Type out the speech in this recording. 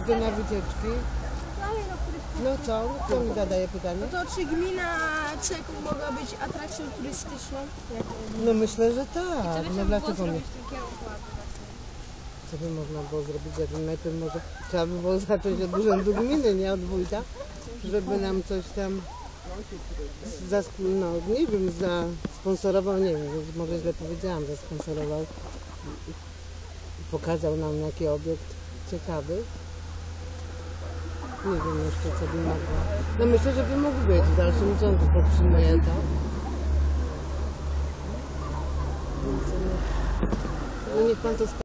Jakie na wycieczki? No co mi zadaje pytanie? No to czy gmina Czeków mogła być atrakcją turystyczną? No myślę, że tak. No dlaczego nie? Co by można było zrobić? Ja bym najpierw może trzeba by było zacząć od urzędu gminy, nie od wójta, żeby nam coś tam no nie wiem, zasponsorował, nie wiem, może źle powiedziałam, zasponsorował i pokazał nam jaki obiekt ciekawy. Nie wiem jeszcze co by mogło. No myślę, że by mógł być w dalszym ciągu, podtrzymuję to. No niech pan to